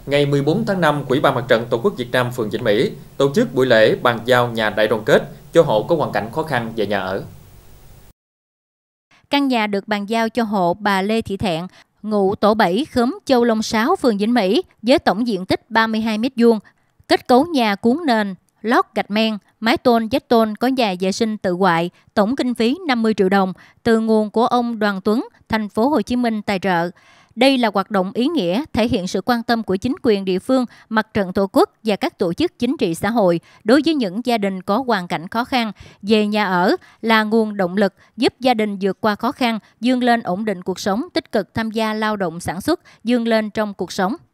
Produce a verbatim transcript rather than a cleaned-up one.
Ngày mười bốn tháng năm, Ủy ban Mặt trận Tổ quốc Việt Nam phường Vĩnh Mỹ tổ chức buổi lễ bàn giao nhà đại đoàn kết cho hộ có hoàn cảnh khó khăn về nhà ở. Căn nhà được bàn giao cho hộ bà Lê Thị Thẹn, ngụ tổ bảy khóm Châu Long Sáu, phường Vĩnh Mỹ, với tổng diện tích ba mươi hai mét vuông, kết cấu nhà cuốn nền, lót gạch men, mái tôn vách tôn có nhà vệ sinh tự hoại, tổng kinh phí năm mươi triệu đồng từ nguồn của ông Đoàn Tuấn, thành phố Hồ Chí Minh tài trợ. Đây là hoạt động ý nghĩa thể hiện sự quan tâm của chính quyền địa phương, Mặt trận Tổ quốc và các tổ chức chính trị xã hội đối với những gia đình có hoàn cảnh khó khăn. Về nhà ở là nguồn động lực giúp gia đình vượt qua khó khăn, vươn lên ổn định cuộc sống, tích cực tham gia lao động sản xuất, vươn lên trong cuộc sống.